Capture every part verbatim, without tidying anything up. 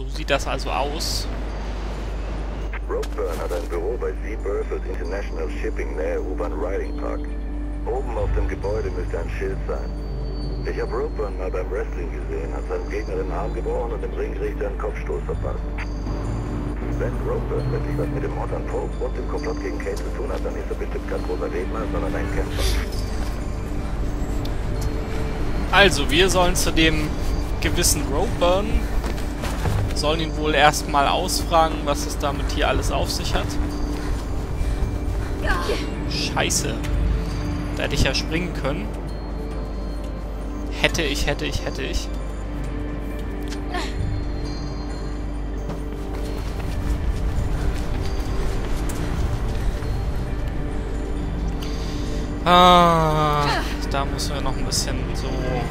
So sieht das also aus. Ropeburn hat ein Büro bei Sea Berthold International Shipping nähe U-Bahn Riding Park. Oben auf dem Gebäude müsste ein Schild sein. Ich habe Ropeburn mal beim Wrestling gesehen, hat seinem Gegner den Arm gebrochen und dem Ringrichter einen Kopfstoß verpasst. Wenn Ropeburn wirklich was mit dem Mord an Pope und dem Komplott gegen Kate zu tun hat, dann ist er bestimmt kein großer Redner, sondern ein Kämpfer. Also, wir sollen zu dem gewissen Ropeburn, sollen ihn wohl erstmal ausfragen, was es damit hier alles auf sich hat. Scheiße. Da hätte ich ja springen können. Hätte ich, hätte ich, hätte ich. Ah, da müssen wir noch ein bisschen so...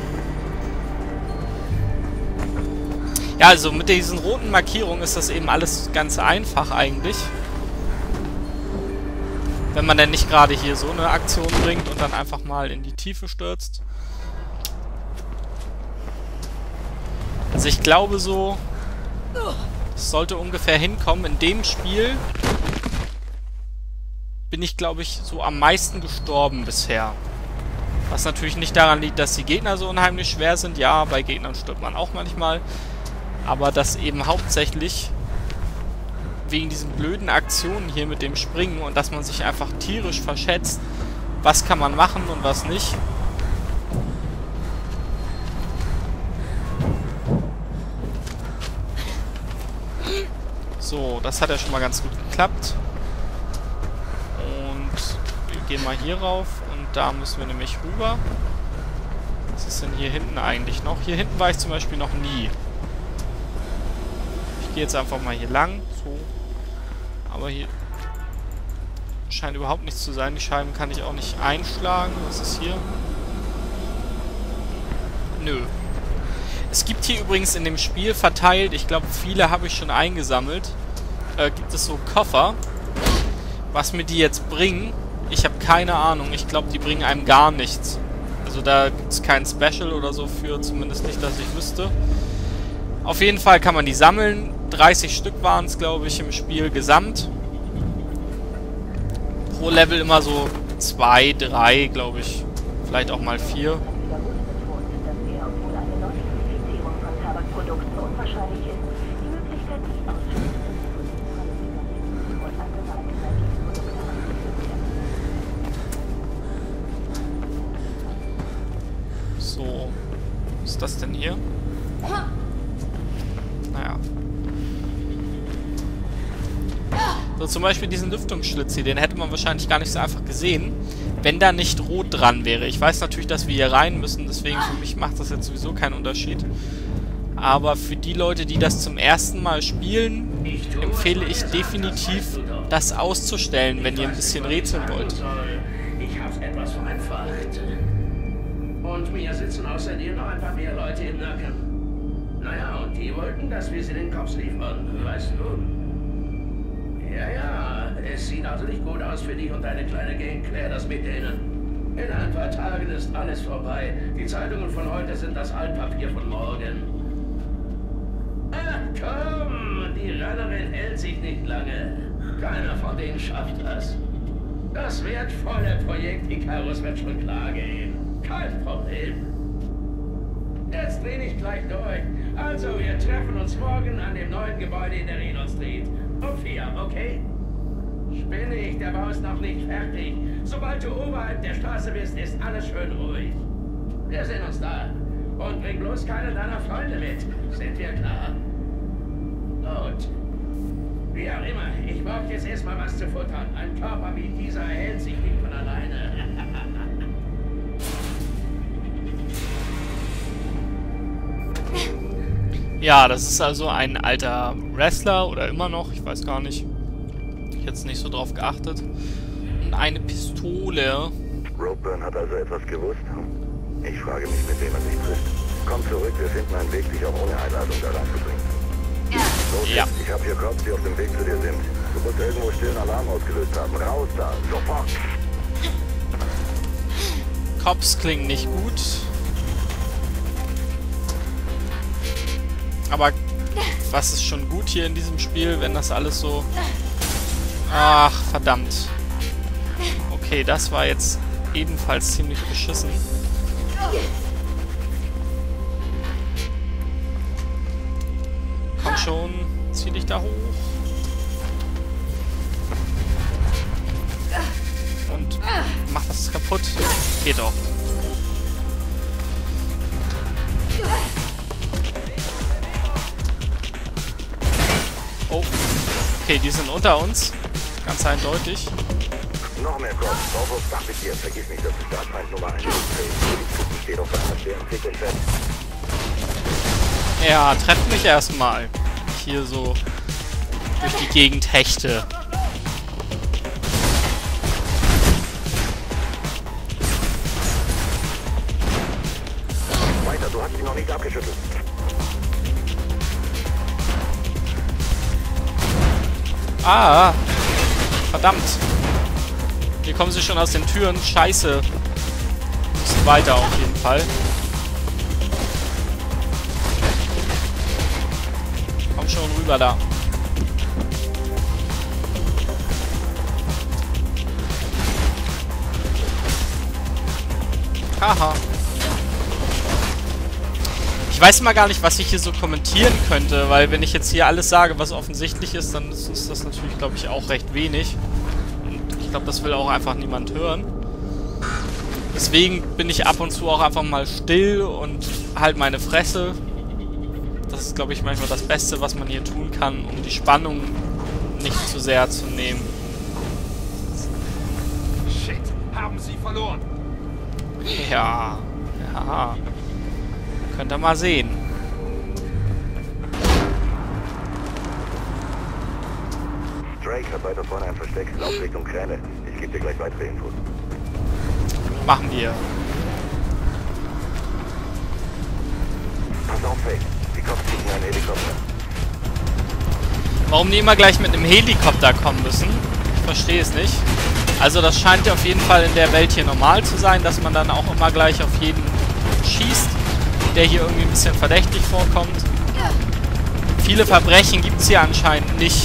Ja, also mit diesen roten Markierungen ist das eben alles ganz einfach eigentlich. Wenn man denn nicht gerade hier so eine Aktion bringt und dann einfach mal in die Tiefe stürzt. Also ich glaube so, es sollte ungefähr hinkommen. In dem Spiel bin ich, glaube ich, so am meisten gestorben bisher. Was natürlich nicht daran liegt, dass die Gegner so unheimlich schwer sind. Ja, bei Gegnern stirbt man auch manchmal. Aber das eben hauptsächlich wegen diesen blöden Aktionen hier mit dem Springen und dass man sich einfach tierisch verschätzt. Was kann man machen und was nicht. So, das hat ja schon mal ganz gut geklappt. Und wir gehen mal hier rauf und da müssen wir nämlich rüber. Was ist denn hier hinten eigentlich noch? Hier hinten war ich zum Beispiel noch nie. Ich gehe jetzt einfach mal hier lang. So. Aber hier scheint überhaupt nichts zu sein. Die Scheiben kann ich auch nicht einschlagen. Was ist hier? Nö. Es gibt hier übrigens in dem Spiel verteilt, ich glaube viele habe ich schon eingesammelt, äh, gibt es so Koffer. Was mir die jetzt bringen, ich habe keine Ahnung. Ich glaube, die bringen einem gar nichts. Also da gibt es kein Special oder so für, zumindest nicht, dass ich wüsste. Auf jeden Fall kann man die sammeln. dreißig Stück waren es, glaube ich, im Spiel gesamt. Pro Level immer so zwei, drei, glaube ich. Vielleicht auch mal vier. So. Was ist das denn hier? Naja. So, zum Beispiel diesen Lüftungsschlitz hier, den hätte man wahrscheinlich gar nicht so einfach gesehen, wenn da nicht rot dran wäre. Ich weiß natürlich, dass wir hier rein müssen, deswegen für mich macht das jetzt sowieso keinen Unterschied. Aber für die Leute, die das zum ersten Mal spielen, empfehle ich definitiv, das auszustellen, wenn ihr ein bisschen rätseln wollt. Ich hab's etwas vereinfacht. Und mir sitzen außerdem noch ein paar mehr Leute im Nacken. Naja, und die wollten, dass wir sie den Cops liefern, weißt du? Ja, ja, es sieht also nicht gut aus für dich und deine kleine Gang. Klär das mit denen. In ein paar Tagen ist alles vorbei. Die Zeitungen von heute sind das Altpapier von morgen. Ach komm, die Rennerin hält sich nicht lange. Keiner von denen schafft das. Das wertvolle Projekt Icarus wird schon klar gehen. Kein Problem. Jetzt dreh ich gleich durch. Also, wir treffen uns morgen an dem neuen Gebäude in der Reno Street. Um vier, okay? Spinne ich, der Bau ist noch nicht fertig. Sobald du oberhalb der Straße bist, ist alles schön ruhig. Wir sehen uns da. Und bring bloß keinen deiner Freunde mit. Sind wir klar? Gut. Wie auch immer, ich brauche jetzt erstmal was zu futtern. Ein Körper wie dieser erhält sich nicht von alleine. Ja, das ist also ein alter Wrestler oder immer noch, ich weiß gar nicht. Ich habe jetzt nicht so drauf geachtet. Und eine Pistole. Ropeburn hat also etwas gewusst. Ich frage mich, mit wem er sich trifft. Komm zurück, wir finden einen Weg, dich auch ohne Einladung da reinzubringen. Los, Ja. Ich habe hier Cops, die auf dem Weg zu dir sind. Du musst irgendwo stillen Alarm ausgelöst haben. Raus da, sofort! Cops klingen nicht gut. Aber was ist schon gut hier in diesem Spiel, wenn das alles so... Ach, verdammt. Okay, das war jetzt ebenfalls ziemlich beschissen. Komm schon, zieh dich da hoch. Und mach das kaputt. Geht doch. Oh. Okay, die sind unter uns. Ganz eindeutig. Noch mehr Kopf. Drauf aufs Dach mit dir. Vergiss nicht, dass du Startfeind Nummer eins bist. Die Truppen steht auf einer schweren Titel fest. Ja, trefft mich erstmal. Hier so durch die Gegend hechte. Weiter, du hast ihn noch nicht abgeschüttelt. Ah, verdammt. Hier kommen sie schon aus den Türen. Scheiße. Müssen weiter auf jeden Fall. Komm schon rüber da. Haha. Ich weiß mal gar nicht, was ich hier so kommentieren könnte, weil wenn ich jetzt hier alles sage, was offensichtlich ist, dann ist, ist das natürlich, glaube ich, auch recht wenig. Und ich glaube, das will auch einfach niemand hören. Deswegen bin ich ab und zu auch einfach mal still und halt meine Fresse. Das ist, glaube ich, manchmal das Beste, was man hier tun kann, um die Spannung nicht zu sehr zu nehmen. Shit, haben sie verloren. Ja, ja. Könnt ihr mal sehen. Drake hat weiter vorne ein Versteck. Lauf Richtung Kräne. Ich gebe dir gleich weitere Infos. Machen wir. Pass auf, Faye. Die Cops kriegen einen Helikopter. Warum die immer gleich mit einem Helikopter kommen müssen? Ich verstehe es nicht. Also das scheint ja auf jeden Fall in der Welt hier normal zu sein, dass man dann auch immer gleich auf jeden schießt, der hier irgendwie ein bisschen verdächtig vorkommt. Viele Verbrechen gibt es hier anscheinend nicht.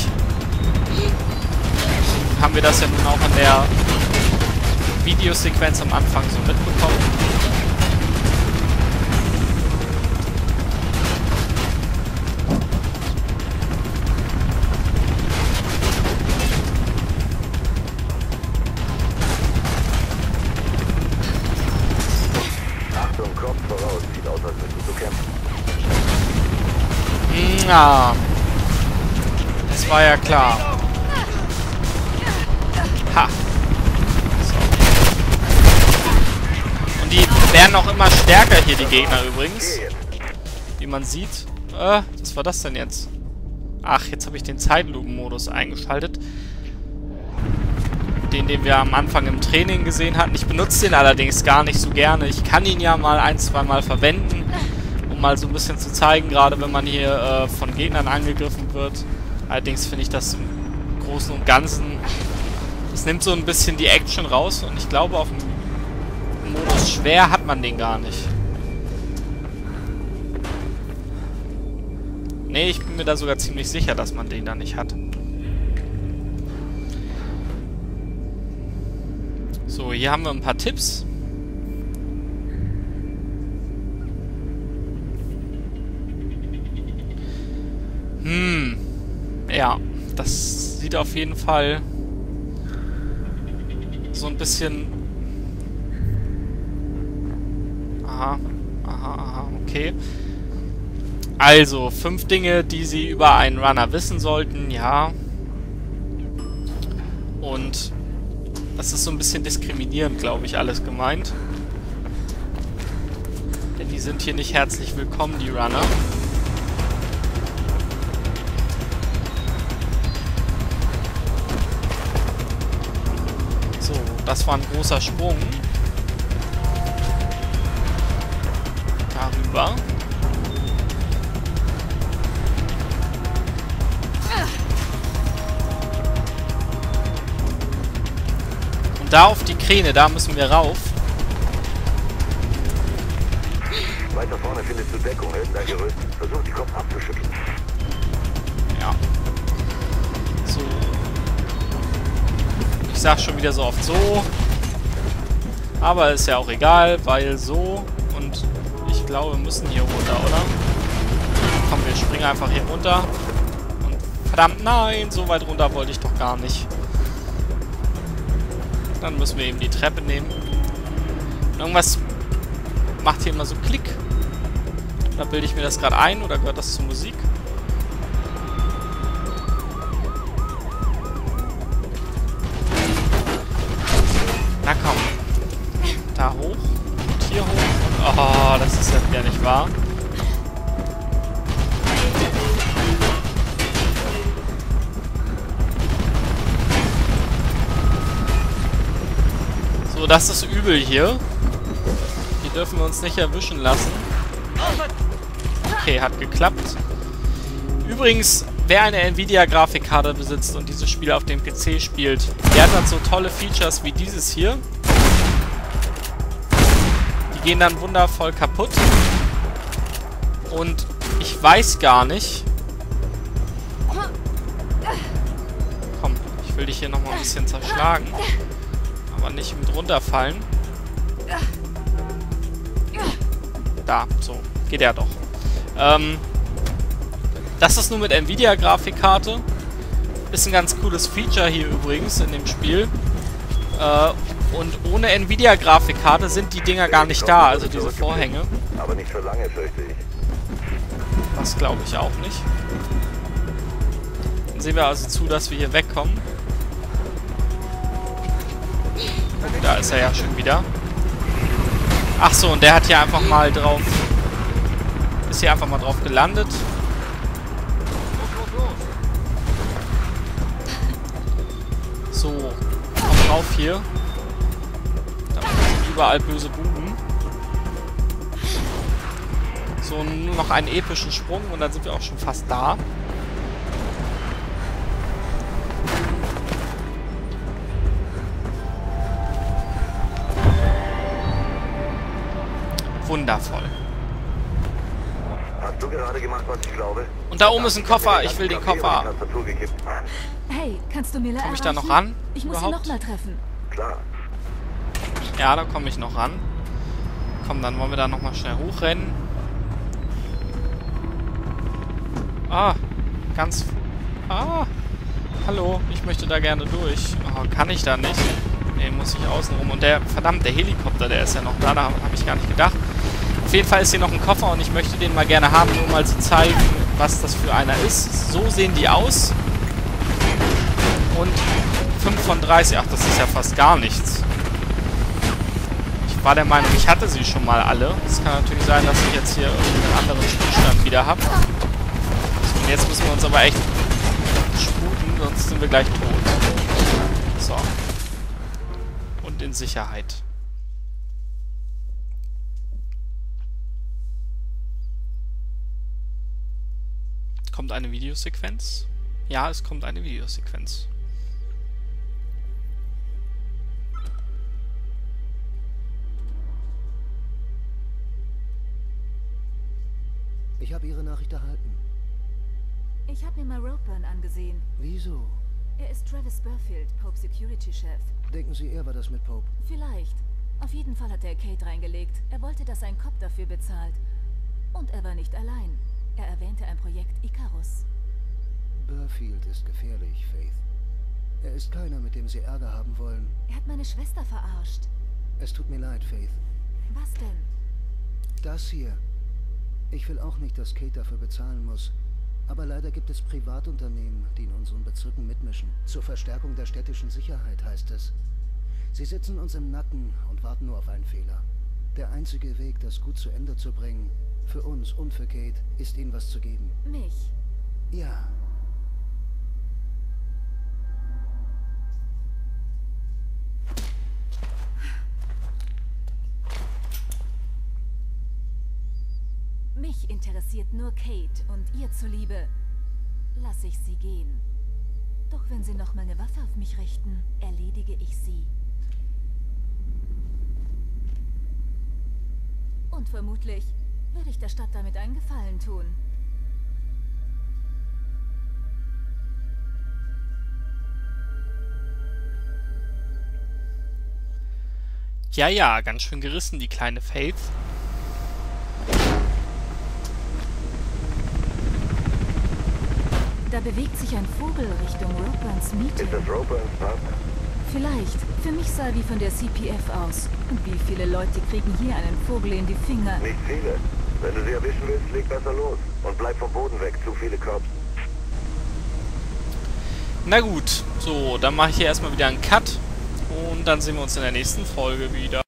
Haben wir das ja nun auch in der Videosequenz am Anfang so mitbekommen. Achtung, Kopf voraus. Sieht aus, als müsstest du kämpfen. Ja, das war ja klar. Ha. So. Und die werden auch immer stärker hier, die Gegner übrigens. Wie man sieht. Äh, was war das denn jetzt? Ach, jetzt habe ich den Zeitlupen-Modus eingeschaltet. Den, den wir am Anfang im Training gesehen hatten. Ich benutze den allerdings gar nicht so gerne. Ich kann ihn ja mal ein, zwei Mal verwenden, um mal so ein bisschen zu zeigen, gerade wenn man hier äh, von Gegnern angegriffen wird. Allerdings finde ich das im Großen und Ganzen, das nimmt so ein bisschen die Action raus und ich glaube, auf dem Modus schwer hat man den gar nicht. Nee, ich bin mir da sogar ziemlich sicher, dass man den da nicht hat. So, hier haben wir ein paar Tipps. Hm. Ja, das sieht auf jeden Fall so ein bisschen... Aha, aha, aha, okay. Also, fünf Dinge, die Sie über einen Runner wissen sollten, ja. Und das ist so ein bisschen diskriminierend, glaube ich, alles gemeint. Denn die sind hier nicht herzlich willkommen, die Runner. So, das war ein großer Sprung. Darüber. Und da auf die Kräne, da müssen wir rauf. Weiter vorne findest du Deckung, hält dein Gerüst. Versuch die Kopf abzuschütteln. sag schon wieder so oft so. Aber ist ja auch egal, weil so. Und ich glaube, wir müssen hier runter, oder? Komm, wir springen einfach hier runter. Und verdammt, nein, so weit runter wollte ich doch gar nicht. Dann müssen wir eben die Treppe nehmen. Und irgendwas macht hier immer so Klick. Da bilde ich mir das gerade ein, oder gehört das zur Musik? Na komm. Da hoch. Und hier hoch. Oh, das ist ja wieder nicht wahr. So, das ist übel hier. Hier dürfen wir uns nicht erwischen lassen. Okay, hat geklappt. Übrigens, wer eine Nvidia-Grafikkarte besitzt und dieses Spiel auf dem P C spielt, der hat dann so tolle Features wie dieses hier. Die gehen dann wundervoll kaputt. Und ich weiß gar nicht... Komm, ich will dich hier nochmal ein bisschen zerschlagen. Aber nicht mit runterfallen. Da, so. Geht ja doch. Ähm, das ist nur mit Nvidia-Grafikkarte. Ist ein ganz cooles Feature hier übrigens in dem Spiel. Äh, und ohne Nvidia-Grafikkarte sind die Dinger gar nicht da, also diese Vorhänge. Aber nicht für lange, fürchte ich. Das glaube ich auch nicht. Dann sehen wir also zu, dass wir hier wegkommen. Da ist er ja schon wieder. Ach so, und der hat hier einfach mal drauf... Ist hier einfach mal drauf gelandet. So, komm drauf hier. Da sind überall böse Buben. So, nur noch einen epischen Sprung und dann sind wir auch schon fast da. Wundervoll. Hast du gerade gemacht, was ich glaube? Und da oben ist ein Koffer. Ich will den Koffer. Hey, kannst du Miller Komme ich da erreichen? noch ran? Ich muss ihn Überhaupt? noch mal treffen. Klar. Ja, da komme ich noch ran. Komm, dann wollen wir da nochmal schnell hochrennen. Ah, ganz... Ah, hallo, ich möchte da gerne durch. Oh, kann ich da nicht? Nee, muss ich außen rum. Und der, verdammt, der Helikopter, der ist ja noch da. Da habe ich gar nicht gedacht. Auf jeden Fall ist hier noch ein Koffer und ich möchte den mal gerne haben, nur mal zu zeigen, was das für einer ist. So sehen die aus. Und fünf von dreißig. Ach, das ist ja fast gar nichts. Ich war der Meinung, ich hatte sie schon mal alle. Es kann natürlich sein, dass ich jetzt hier irgendeinen anderen Spielstand wieder habe. So, und jetzt müssen wir uns aber echt sputen, sonst sind wir gleich tot. So. Und in Sicherheit. Kommt eine Videosequenz? Ja, es kommt eine Videosequenz. Ich habe Ihre Nachricht erhalten. Ich habe mir mal Ropeburn angesehen. Wieso? Er ist Travis Burfield, Pope Security Chef. Denken Sie, er war das mit Pope? Vielleicht. Auf jeden Fall hat er Kate reingelegt. Er wollte, dass ein Cop dafür bezahlt. Und er war nicht allein. Er erwähnte ein Projekt Icarus. Burfield ist gefährlich, Faith. Er ist keiner, mit dem Sie Ärger haben wollen. Er hat meine Schwester verarscht. Es tut mir leid, Faith. Was denn? Das hier. Ich will auch nicht, dass Kate dafür bezahlen muss. Aber leider gibt es Privatunternehmen, die in unseren Bezirken mitmischen. Zur Verstärkung der städtischen Sicherheit, heißt es. Sie sitzen uns im Nacken und warten nur auf einen Fehler. Der einzige Weg, das gut zu Ende zu bringen, für uns und für Kate, ist ihnen was zu geben. Mich? Ja. Mich interessiert nur Kate und ihr zuliebe lasse ich sie gehen. Doch wenn sie noch mal eine Waffe auf mich richten, erledige ich sie. Und vermutlich würde ich der Stadt damit einen Gefallen tun. Ja, ja, ganz schön gerissen, die kleine Faith. Da bewegt sich ein Vogel Richtung Roperns Meeting. Ist das Roperns Partner? Vielleicht. Für mich sah wie von der C P F aus. Und wie viele Leute kriegen hier einen Vogel in die Finger? Nicht viele. Wenn du sie erwischen willst, leg besser los. Und bleib vom Boden weg. Zu viele Cops. Na gut, so, dann mache ich hier erstmal wieder einen Cut. Und dann sehen wir uns in der nächsten Folge wieder.